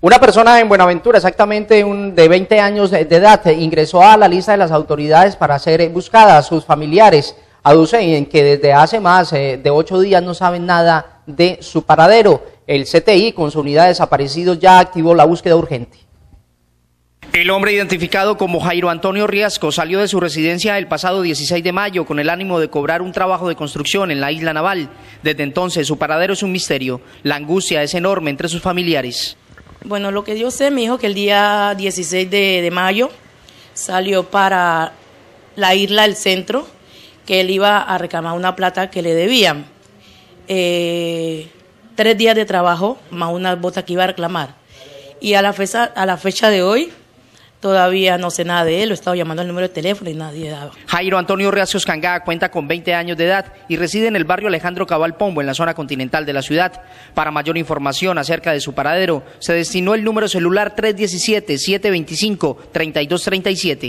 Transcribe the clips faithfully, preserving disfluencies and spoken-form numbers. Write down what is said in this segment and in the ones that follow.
Una persona en Buenaventura, exactamente un, de veinte años de edad, ingresó a la lista de las autoridades para ser buscada. Sus familiares aducen que desde hace más de ocho días no saben nada de su paradero. El C T I, con su unidad de desaparecidos, ya activó la búsqueda urgente. El hombre identificado como Jairo Antonio Riasco salió de su residencia el pasado dieciséis de mayo con el ánimo de cobrar un trabajo de construcción en la isla naval. Desde entonces su paradero es un misterio. La angustia es enorme entre sus familiares. Bueno, lo que yo sé, me dijo que el día dieciséis de mayo salió para la isla del centro, que él iba a reclamar una plata que le debían. Eh, tres días de trabajo más unas botas que iba a reclamar. Y a la fecha, a la fecha de hoy, todavía no sé nada de él, lo he estado llamando al número de teléfono y nadie daba. Jairo Antonio Riasco Cangá cuenta con veinte años de edad y reside en el barrio Alejandro Cabal Pombo, en la zona continental de la ciudad. Para mayor información acerca de su paradero, se destinó el número celular tres uno siete, siete dos cinco, tres dos tres siete.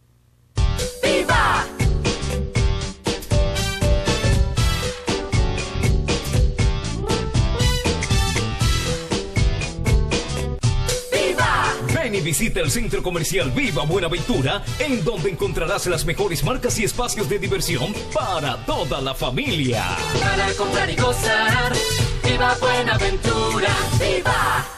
Ven y visita el Centro Comercial Viva Buenaventura, en donde encontrarás las mejores marcas y espacios de diversión para toda la familia. Para comprar y gozar, Viva Buenaventura, ¡viva!